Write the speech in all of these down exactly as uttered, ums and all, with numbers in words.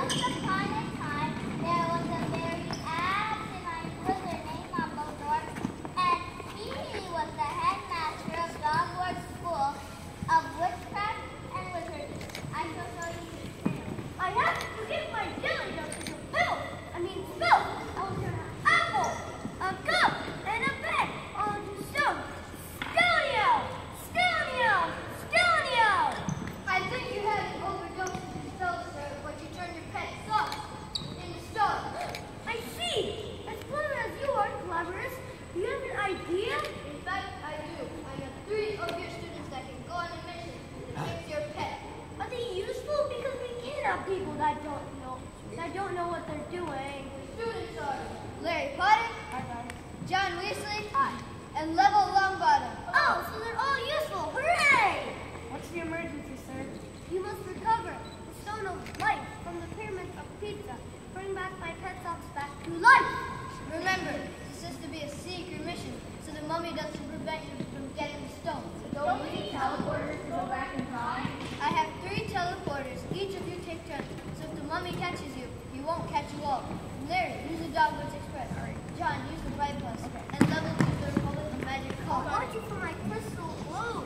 Once upon a time, there was a very asinine wizard named Mumbledore, and he was the headmaster of Hogwarts School of Witchcraft and Wizardry. I shall show you his tale. I have to get my jelly duck to fill. I mean, spill. I will turn an apple, a cup, and a pen onto some Stelio, Stelio, Stelio. I think you had an overdose of Stella, sir, but you turned your pet sauce into stone. I see. As clever as you are, Cleverest, do you have an idea? In fact, I do. I have three of your students that can go on a mission to fix your pet. Are they useful? Because we can't have people that don't know that don't know what they're doing. The students are Larry Potter, Hi, guys. John Weasley, and Neville Longbottom. Oh, so they're all useful. Hooray! What's the emergency, sir? You must recover the Stone of Life from the pyramids of pizza. Bring back my pet socks back to life. Remember, this is to be a secret mission, so the mummy doesn't prevent you from getting the stone. Don't we need teleporters to go back in time? I have three teleporters. Each of you take turns. So if the mummy catches you, he won't catch you all. Larry, use the Dogwarts Express. All right. John, use the Bypass. Okay. And Level, use the Republic of Magic I Card. want you for my crystal globe.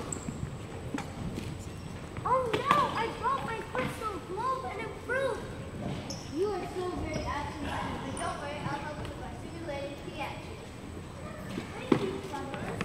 Oh no, I dropped my crystal globe and it broke. You are so very absent, but don't worry, I'll help you if I see you later to the action. Thank you, Cleverest.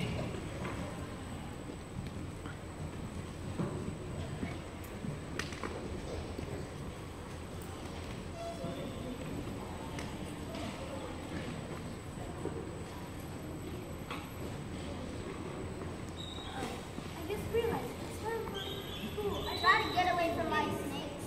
I just realized it's time for school. I Try to get away from my snakes.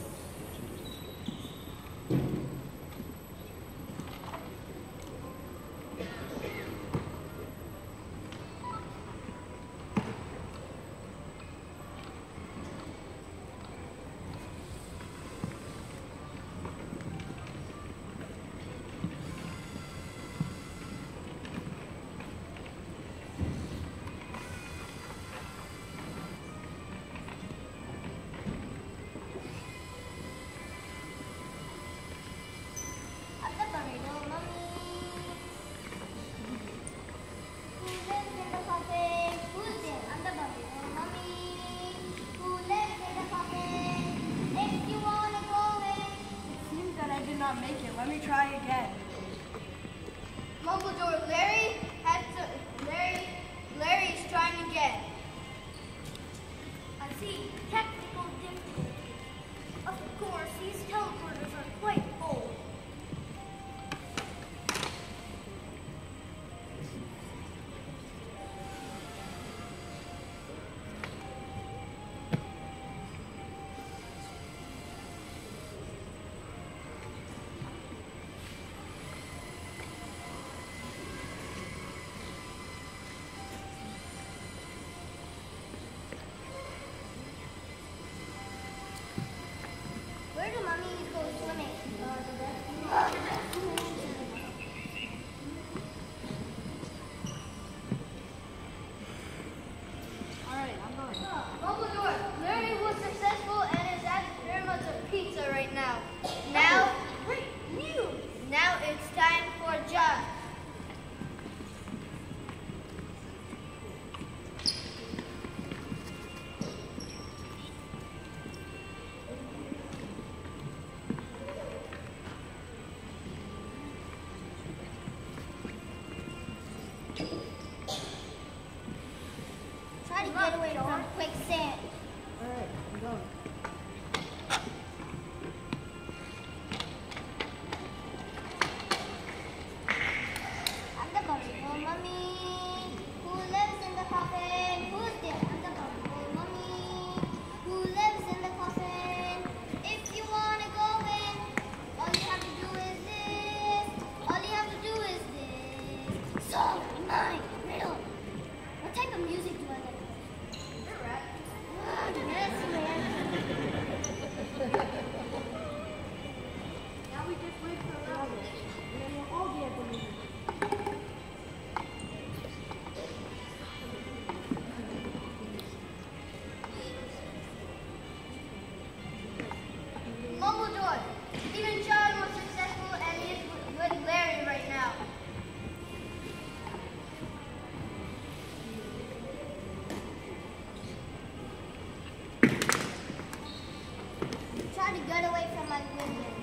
I'm the bunny little mummy. Who lives in the coffin? Who's there? I'm the bunny little mummy. Who lives in the coffin? If you wanna go in. It seems that I did not make it. Let me try again. Mumbledore, Larry has to, Larry, Larry's trying again. I see technical difficulties. Of course, these teleporters are quite old. Where do mummies go swimming? Alright, I'm going. Mumbledore, Larry was successful and is at the pyramids of pizza right now. Now, Great news! now it's time for John. away from my wizard.